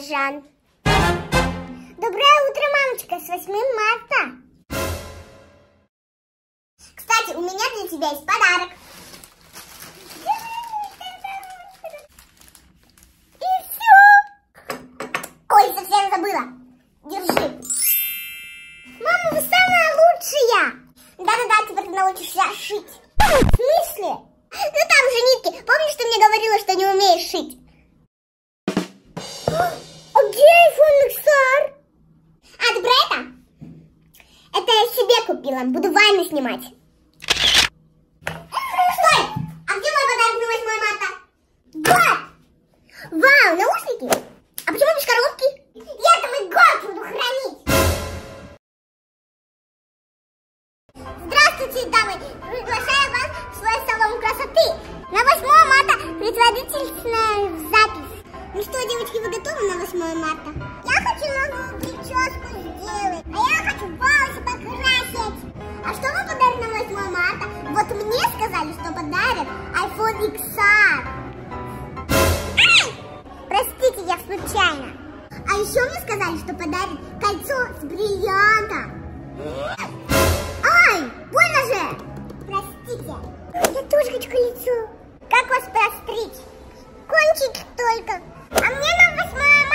баклажан. Доброе утро, мамочка, с 8 марта. Кстати, у меня для тебя есть подарок. И все. Ой, совсем забыла. Держи. Мама, вы самая лучшая. Да-да-да, теперь ты научишься шить. В смысле? Ну там же нитки. Помнишь, ты мне говорила, что не умеешь шить? А где iPhone XR? А, ты про это? Это я себе купила. Буду вайны снимать. Стой! А где мой подарок на 8 марта? Вот! Вау, наушники? А почему без коробки? Я там и год буду хранить. Здравствуйте, дамы! Приглашаю вас в свой салон красоты. На 8 марта предварительная запись. Ну что, девочки, вы готовы на 8 марта? Я хочу новую прическу сделать. А я хочу волосы покрасить. А что вам подарят на 8 марта? Вот мне сказали, что подарят iPhone XR. Ай! Простите, я случайно. А еще мне сказали, что подарят кольцо с бриллиантом. Ай, больно же! Простите. Я тоже хочу колесо. Как вас постричь? Кончики только. А мне на 8